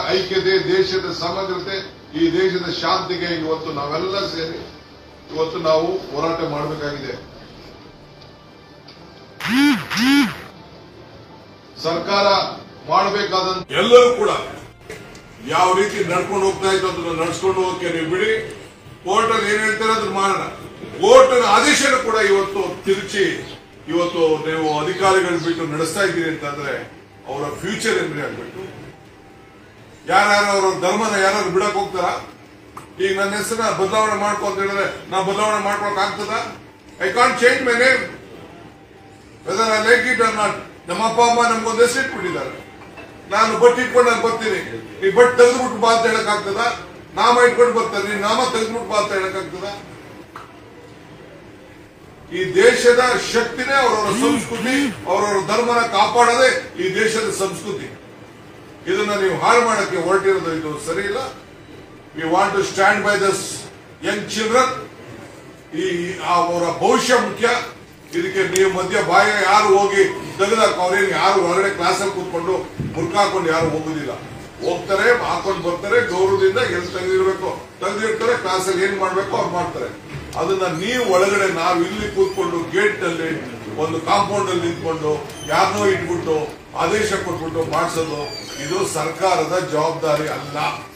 ಐಕ್ಯತೆ, ದೇಶದ ಸಮಗ್ರತೆ, ಈ ದೇಶದ ಶಾಂತಿಗೆ ಇವತ್ತು ನಾವೆಲ್ಲ ಸೇರಿ ಇವತ್ತು ನಾವು ಹೋರಾಟ ಮಾಡಬೇಕಾಗಿದೆ. ಸರ್ಕಾರ ಮಾಡಬೇಕಾದಂತ ಎಲ್ಲರೂ ಕೂಡ ಯಾವ ರೀತಿ ನಡ್ಕೊಂಡು ಹೋಗ್ತಾ ಇತ್ತು ಅದನ್ನ ನಡ್ಸ್ಕೊಂಡು ಹೋಗಕ್ಕೆ ನೀವು ಬಿಡಿ. ಕೋರ್ಟ್ ಅಲ್ಲಿ ಏನ್ ಹೇಳ್ತಾರೆ ಅದನ್ನ ಮಾಡೋಣ. ಕೋರ್ಟ್ ಆದೇಶನ ಕೂಡ ಇವತ್ತು ತಿರುಚಿ ಇವತ್ತು ನೀವು ಅಧಿಕಾರಿಗಳು ಬಿಟ್ಟು ನಡೆಸ್ತಾ ಇದ್ದೀರಿ ಅಂತಂದ್ರೆ ಅವರ ಫ್ಯೂಚರ್ ಏನ್ರಿ ಆಗ್ಬೇಕು. ಯಾರ್ಯಾರು ಅವರ ಧರ್ಮನ ಯಾರು ಬಿಡಕ್ ಹೋಗ್ತಾರ? ಈಗ ನನ್ನ ಹೆಸರನ್ನ ಬದಲಾವಣೆ ಮಾಡ್ಕೊ ಅಂತ ಹೇಳಿದ್ರೆ ನಾ ಬದಲಾವಣೆ ಮಾಡ್ಕೊಳಕ್ ಆಗ್ತದ? I can't change my name whether I like it or not. ನಮ್ಮ ಅಪ್ಪ ಅಮ್ಮ ನಮ್ಗೊಂದು ಹೆಸರು ಇಟ್ಬಿಟ್ಟಿದ್ದಾರೆ. ನಾನು ಬಟ್ ಇಟ್ಕೊಂಡು ನಾನು ಬರ್ತೀನಿ, ಈ ಬಟ್ ತೆಗೆದ್ಬಿಟ್ಟು ಬಾ ಅಂತ ಹೇಳಕ್ ಆಗ್ತದ? ನಾಮ ಇಟ್ಕೊಂಡು ಬರ್ತಾರೆ, ನೀನ್ ನಾಮ ತೆಗೆದ್ಬಿಟ್ಟು ಬಾ ಅಂತ ಹೇಳಕ್ ಆಗ್ತದ? ಈ ದೇಶದ ಶಕ್ತಿನೇ ಅವರವರ ಸಂಸ್ಕೃತಿ, ಅವರವರ ಧರ್ಮನ ಕಾಪಾಡೋದೇ ಈ ದೇಶದ ಸಂಸ್ಕೃತಿ. ಇದನ್ನ ನೀವು ಹಾಳು ಮಾಡಕ್ಕೆ ಹೊರಟಿರೋದು ಇದು ಸರಿ ಇಲ್ಲ. We want to stand by this young children. ಈ ಅವರ ಭವಿಷ್ಯ ಮುಖ್ಯ. ಇದಕ್ಕೆ ನೀವು ಮಧ್ಯ ಬಾಯ ಯಾರು ಹೋಗಿ ತೆಗೆದಾಕ ಅವ್ರೇನು ಯಾರು ಹೊರಗಡೆ ಕ್ಲಾಸಲ್ಲಿ ಕೂತ್ಕೊಂಡು ಮುರ್ಕ ಹಾಕೊಂಡು ಯಾರು ಹೋಗುದಿಲ್ಲ. ಹೋಗ್ತಾರೆ, ಹಾಕೊಂಡು ಬರ್ತಾರೆ, ಗೌರವದಿಂದ ಎಲ್ಲಿ ತೆಗೆದಿರ್ಬೇಕು ತೆಗೆದಿರ್ತಾರೆ, ಕ್ಲಾಸಲ್ಲಿ ಏನ್ ಮಾಡ್ಬೇಕು ಅವ್ರು ಮಾಡ್ತಾರೆ. ಅದನ್ನ ನೀವು ಒಳಗಡೆ ನಾವು ಇಲ್ಲಿ ಕೂತ್ಕೊಂಡು ಗೇಟ್ ನಲ್ಲಿ ಒಂದು ಕಾಂಪೌಂಡ್ ಅಲ್ಲಿ ನಿಂತ್ಕೊಂಡು ಯಾರನ್ನೋ ಇಟ್ಬಿಟ್ಟು ಆದೇಶ ಕೊಟ್ಬಿಟ್ಟು ಮಾಡಿಸೋದು ಇದು ಸರ್ಕಾರದ ಜವಾಬ್ದಾರಿ ಅಲ್ಲ.